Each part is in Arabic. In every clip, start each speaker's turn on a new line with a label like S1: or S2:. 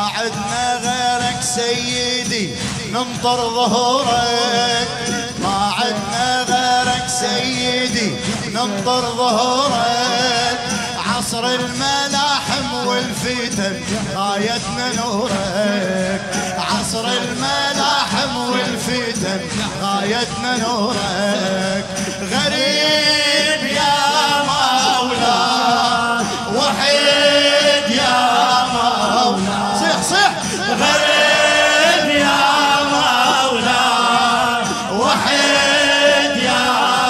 S1: عدنا غيرك سيدي ننطر ظهورك، ما عدنا غيرك سيدي ننطر ظهورك، عصر الملاحم والفتن غايتنا نورك، عصر الملاحم والفتن غايتنا نورك، غريب يا مولا وحيد يا مولا، صيح صيح، غريب يا مولا وحيد يا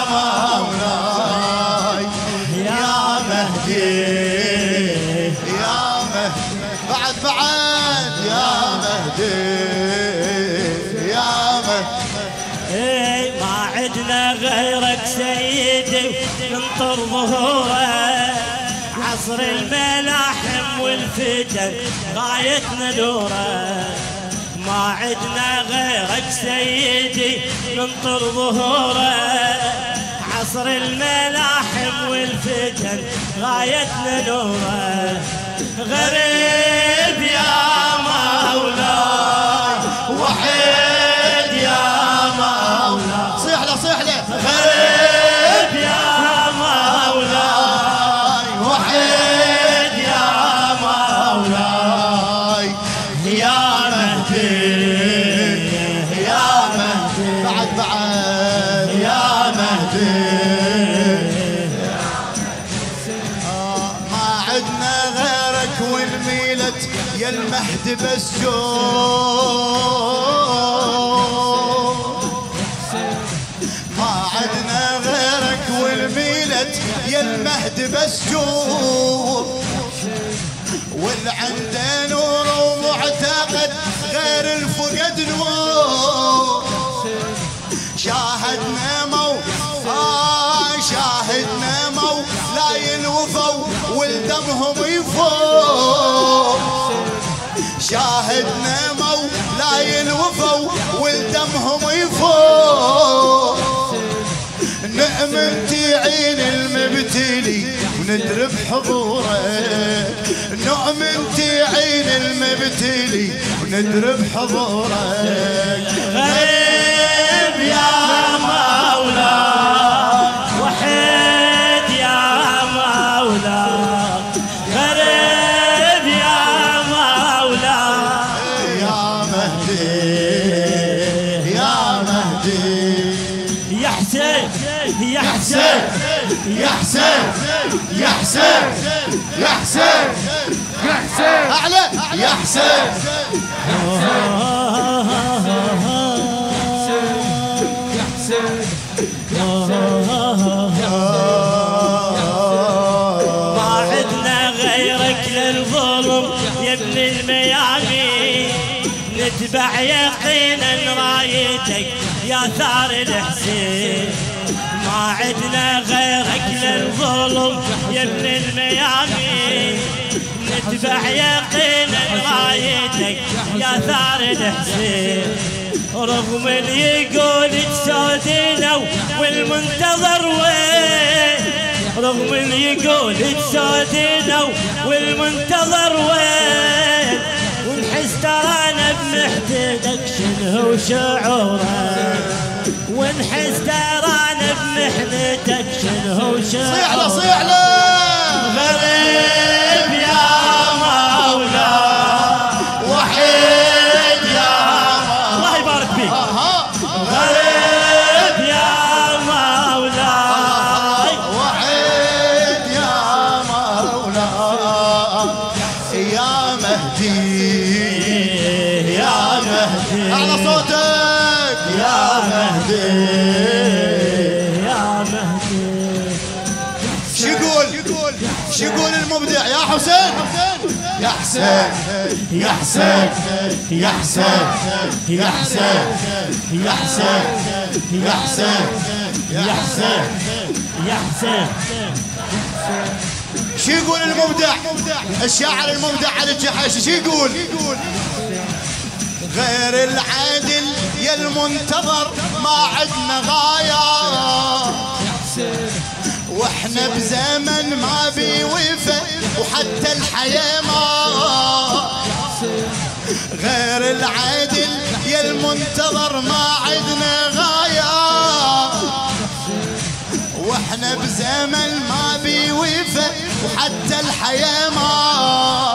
S1: مولاي يا مهدي يا مهدي، بعد يا مهدي يا مهدي،
S2: ما عدنا غيرك سيدي ننطر ظهورك، عصر الملاحم والفتن غايتنا نورك، ما عدنا غيرك سيدي ننطر ظهورك، عصر الملاحم والفتن غايتنا نورك، غريب يا مولاي
S1: وحيد يا مولا، صيح له صيح له،
S2: غريب يا مولاي
S1: وحيد يا مولاي يا مهدي يا مهدي، بعد يا مهدي، ما عدنا غيرك والميلت يا المهدي بس ما عدنا غيرك والميلت يا المهدي بس والعنده نور ومعتقد غير الفقد نور، شاهدنا شاهدنا لا ينوفوا والدمهم يفور، شاهدنا لا ينوفوا والدمهم يفور، نؤمن تعين المبتلي وندرب حضورك، نؤمن تعين المبتلي وندرب حضورك،
S2: غريب يا مولا وحيد يا مولا، غريب يا مولا
S1: يا مهدي يا مهدي،
S2: يا حسين يا حسين
S1: يا حسين يا حسين يا حسين يا حسين أعلى يا حسين،
S2: ما عدنا غيرك للظلم يا ابن الميامين، نتبع يقينا رايتك يا ثار الحسين، ما عدنا غيرك للظلم يا ابن الميامين، نتبع يقينا رايتك يا ثار الحسين، رغم اللي يقول تسودنا والمنتظر وين، رغم اللي يقول تسودنا والمنتظر وين، ونحس ترانا بمحتدك شنو شعورك، ونحس ترانا بمحنتك شنو شعورك،
S1: صيح له صيح له،
S2: غريب يا مولا
S1: وحيد يا مولا،
S2: الله يبارك فيك، غريب يا مولاي
S1: وحيد يا مولا يا مهدي يا مهدي، أعلى صوتك يا مهدي
S2: يا مهدي،
S1: شو يقول شو يقول المبدع يا حسين يا حسين يا حسين يا حسين يا حسين يا حسين يا حسين يا حسين
S2: يا حسين،
S1: شو يقول المبدع الشاعر المبدع علي الجحيشي، شو يقول؟ غير العدل يا المنتظر ما عدنا غاية، واحنا بزمن ما بيوفى وحتى الحياة ما، العادل يا المنتظر ما عدنا غاية، واحنا بزمن ما بيوفى وحتى الحياة ما،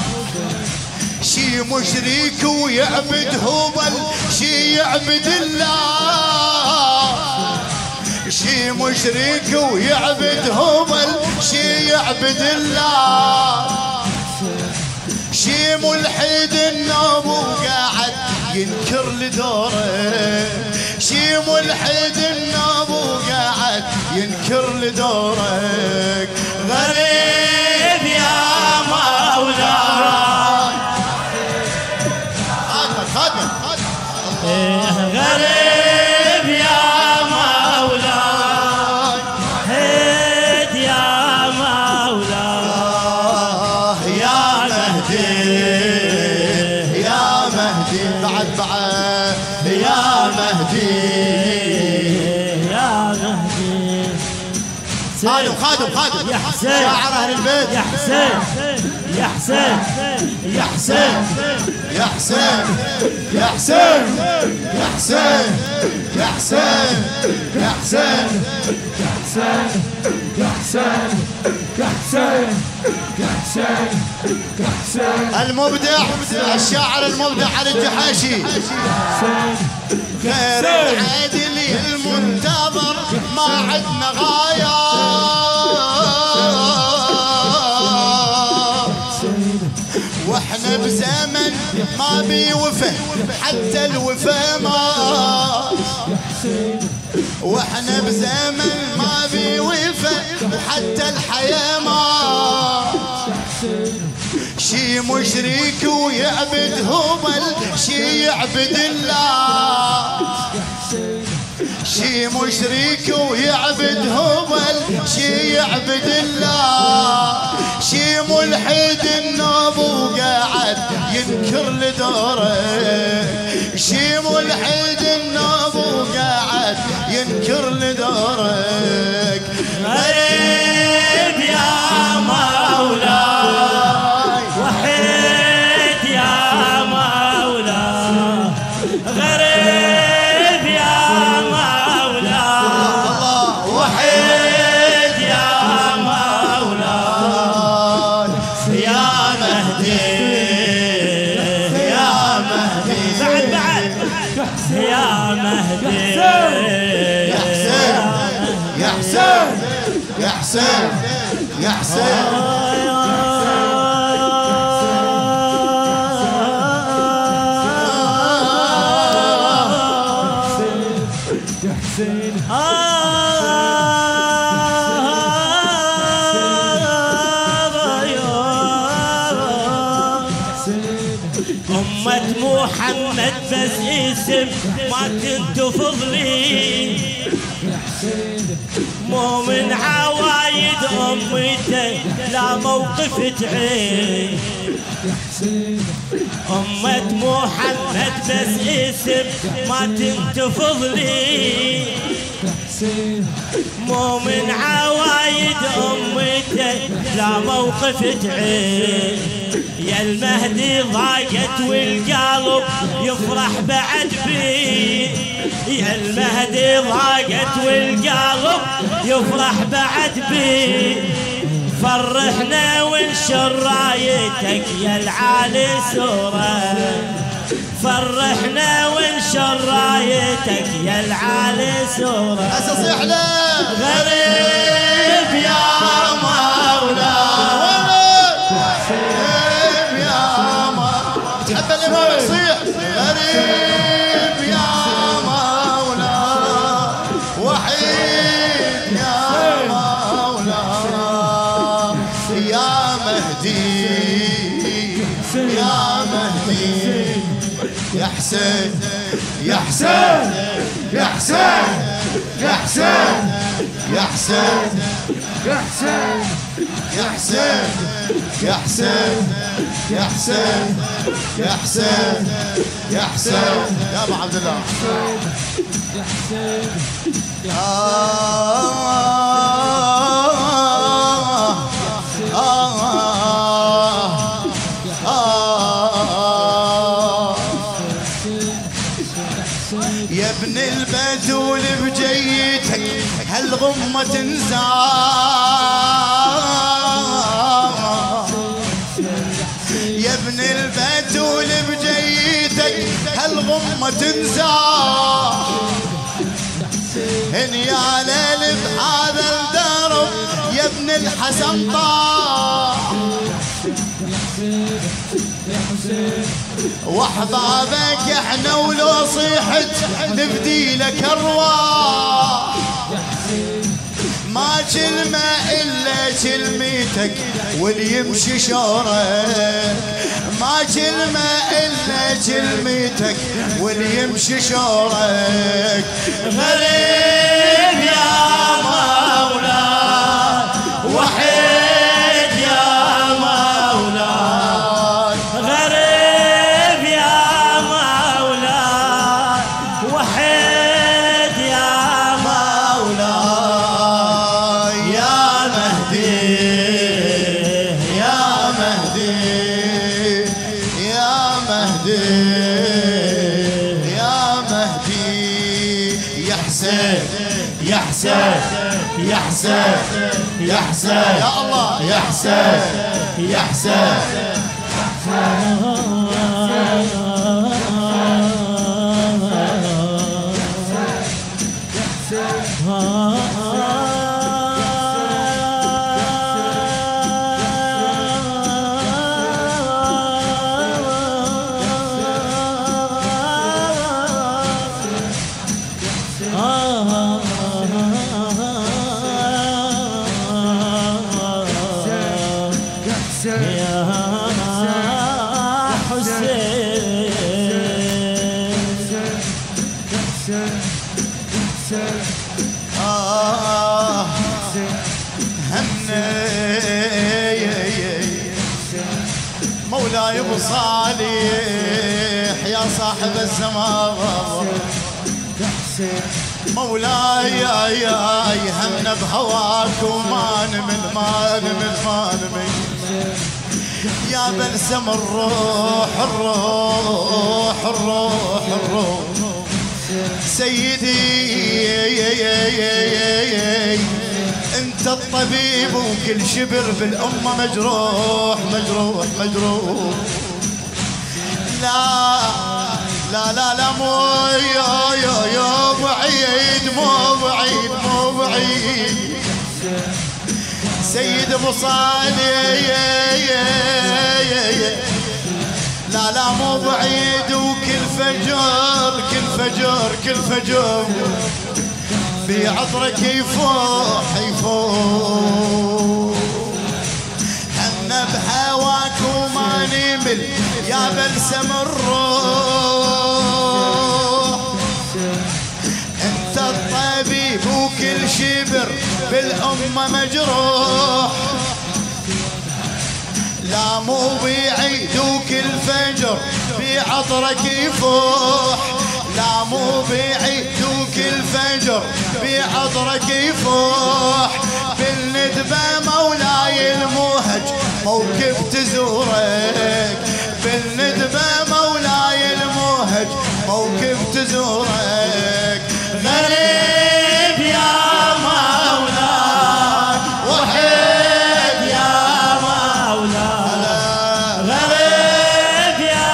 S1: شي مشرك ويعبد هبل شي يعبد الله، شي مشرك ويعبد هبل شي يعبد الله، شي ملحد النابو قاعد ينكر لدوره، شي ملحد النابو قاعد ينكر لدورك، غريب يا مولاي
S2: غريب يا مولاي هيد يا مولاي
S1: يا مهدي يا مهدي بعد يا مهدي
S2: يا مهدي
S1: خادم
S2: يا حسين
S1: شاعر اهل البيت
S2: يا حسين يا حسين يا حسين
S1: يا حسين يا حسين يا حسين يا حسين يا حسين
S2: يا حسين يا حسين يا حسين يا حسين
S1: المبدع الشاعر المبدع علي الجحاشي، غير العادل المنتظر ما عدنا غاية، واحنا بزمن ما بيوفى حتى الوفا ما، واحنا بزمن ما بيوفى وحتى الحياة ما، شي مشرك ويعبد هبل شي يعبد الله، شي مشرك ويعبد هبل شي يعبد الله، شي ملحد النابو قاعد ينكر لدوره، شي ملحد النابو قاعد ينكر لدورك،
S2: غريب يا مولاي وحيد يا مولاي غريب يا مولاي وحيد يا مولاي يا مهدي يا مهدي بعد يا مهدي
S1: يا حسين يا حسين يا حسين يا حسين
S2: أمة محمد بس اسم ما تنتفض لي، مو من عوايد أمته لا موقف تعين، أمة محمد بس اسم ما تنتفض لي، مو من عوايد أمته لا موقف تعين، يا المهدي ضاقت والقلب يفرح بعد بي، يا المهدي ضاقت والقلب يفرح بعد بي، فرحنا وانشر رايتك يا العالي سورة، فرحنا وانشر رايتك يا العالي سورة،
S1: أصيح له
S2: غريب يا مولاي
S1: غريب يا مولاي تحب الإمام يصيح غريب يا مولاي وحيد يا مولاي يا مهدي يا مهدي يا حسين يا حسين يا حسين يا حسين يا حسين يا حسين يا حسين يا حسين يا حسين يا حسين يا حسين يا ابو عبد الله يا حسين ابن البتول بجيتك هالغمة تنزار، يا ابن البتول بجيتك هالغمة تنزار، يا ليل بهذا الدرب يا ابن الحسن طار، واحبابك احنا ولو صيحت نفدي لك ارواح، ما كلمة الا كلمتك واللي يمشي شورك، ما كلمة الا كلمتك واللي يمشي شورك. غريب يا مولاي وحيد يا مولاي،
S3: غريب يا مولاي وحيد يا
S1: مولاي، يا مهدي يا مهدي يا مهدي يا مهدي، يا حسين يا حسين يا حسين يا حسين يا الله، يا حسين يا حسين. مولاي ابو صالح يا صاحب الزمان، مولاي يا همنا بهواك وما نمل ما نمل ما نمل، يا بلسم الروح الروح الروح الروح سيدي، انت الطبيب وكل شبر بالامه مجروح مجروح مجروح. لا لا لا لا مو يا بعيد مو بعيد مو بعيد، سيد ابو صالح لا لا مو بعيد، وكل فجر كل فجر كل فجر في عطرك يفوح يفوح، احنا بهواك وما نمل يا بلسم الروح، انت الطبيب وكل شبر بالامه مجروح، لا مو بعيد وكل فجر في عطرك يفوح، لا مو بعيد وكل فجر في عطرك يفوح، بالندبة مولاي الموهج موكب تزورك، بالندبة مولاي الموهج موكب تزورك. غريب يا مولاي وحيد يا مولاي، غريب يا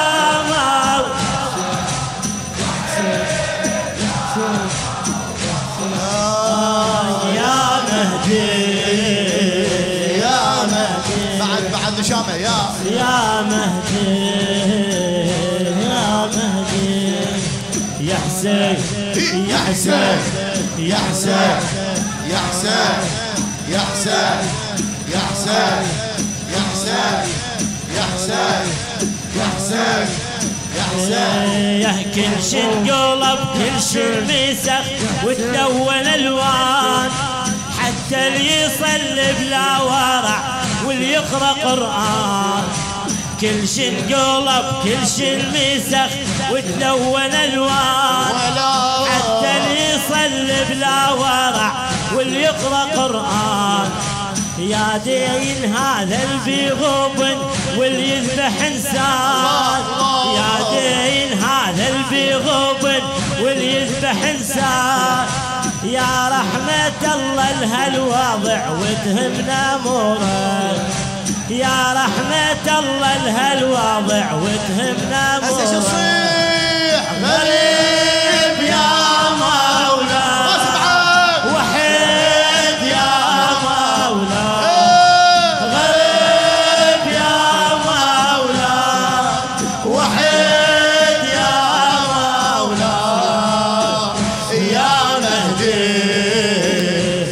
S1: يا مهدي يا مهدي، بعد نشامه يا
S3: مهدي يا مهدي، يا حسين
S1: يا حسين يا حسين يا حسين يا حسين يا حسين يا حسين يا حسين يا حسين يا حسين،
S3: كل شي انقلب كل شي مسخ وتلون الوان، حتى اللي يصلي بلا ورع واللي يقرا قران، كل شي انقلب كل شي مسخ وتلون الوان، حتى اللي يصلي بلا ورع واللي يقرا قران، يا دين هذا اللي غبن واللي يذبح انسان، يا دين هذا اللي غبن واللي يذبح يا رحمة الله لهالوضع وتهمنا امورك، يا رحمة الله لهالوضع وتهمنا امورك.